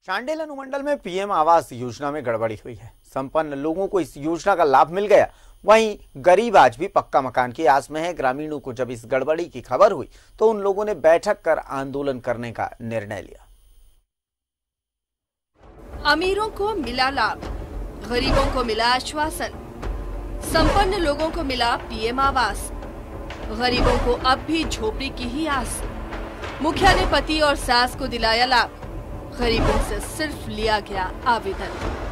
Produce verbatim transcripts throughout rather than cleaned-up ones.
चांडिल अनुमंडल में पीएम आवास योजना में गड़बड़ी हुई है। संपन्न लोगों को इस योजना का लाभ मिल गया, वहीं गरीब आज भी पक्का मकान की आस में है। ग्रामीणों को जब इस गड़बड़ी की खबर हुई तो उन लोगों ने बैठक कर आंदोलन करने का निर्णय लिया। अमीरों को मिला लाभ, गरीबों को मिला आश्वासन, संपन्न लोगों को मिला पीएम आवास, गरीबों को अब भी झोपड़ी की ही आस। मुखिया ने पति और सास को दिलाया लाभ, गरीबों से सिर्फ लिया गया आवेदन।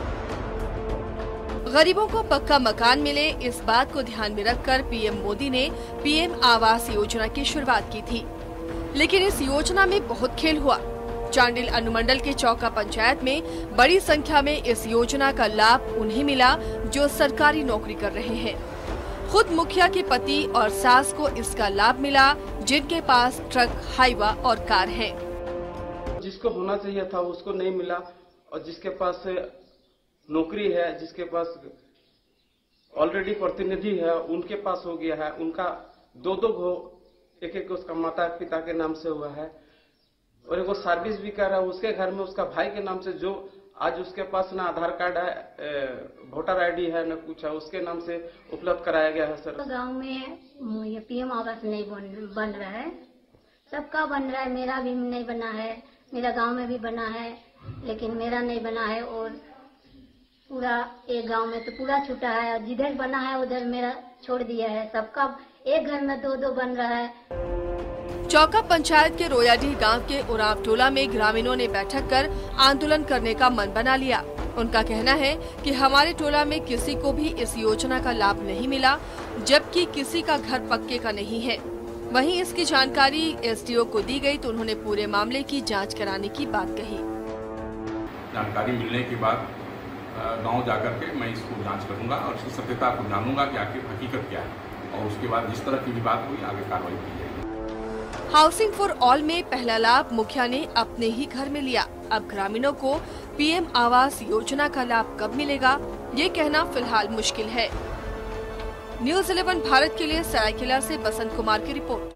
गरीबों को पक्का मकान मिले, इस बात को ध्यान में रखकर पीएम मोदी ने पीएम आवास योजना की शुरुआत की थी। लेकिन इस योजना में बहुत खेल हुआ। चांडिल अनुमंडल के चौका पंचायत में बड़ी संख्या में इस योजना का लाभ उन्हें मिला जो सरकारी नौकरी कर रहे हैं। खुद मुखिया के पति और सास को इसका लाभ मिला, जिनके पास ट्रक, हाईवा और कार है। जिसको होना चाहिए था उसको नहीं मिला, और जिसके पास नौकरी है, जिसके पास ऑलरेडी प्रतिनिधि है, उनके पास हो गया है। उनका दो दो घो एक एक उसका माता पिता के नाम से हुआ है, और एक वो सर्विस भी कर रहा है। उसके घर में उसका भाई के नाम से, जो आज उसके पास ना आधार कार्ड है, वोटर आईडी है, न कुछ है, उसके नाम से उपलब्ध कराया गया है। सर, गांव में ये पीएम आवास नहीं बन बन रहा है, सबका बन रहा है। मेरा भी नहीं बना है, मेरा गांव में भी बना है, लेकिन मेरा नहीं बना है। और पूरा एक गांव में तो पूरा छूटा है, जिधर बना है उधर मेरा छोड़ दिया है। सबका एक घर में दो दो बन रहा है। चौका पंचायत के रोयाडीह गांव के उराव टोला में ग्रामीणों ने बैठक कर आंदोलन करने का मन बना लिया। उनका कहना है कि हमारे टोला में किसी को भी इस योजना का लाभ नहीं मिला, जबकि किसी का घर पक्के का नहीं है। वहीं इसकी जानकारी एसडीओ को दी गई तो उन्होंने पूरे मामले की जांच कराने की बात कही। जानकारी मिलने के बाद गांव जाकर के मैं इसको जांच करूंगा और इसकी सत्यता को जानूंगा कि आखिर हकीकत क्या है, और उसके बाद जिस तरह की भी बात हुई आगे कार्रवाई की जाएगी। हाउसिंग फॉर ऑल में पहला लाभ मुखिया ने अपने ही घर में लिया। अब ग्रामीणों को पीएम आवास योजना का लाभ कब मिलेगा, ये कहना फिलहाल मुश्किल है। न्यूज़ इलेवन भारत के लिए सरायकेला से बसंत कुमार की रिपोर्ट।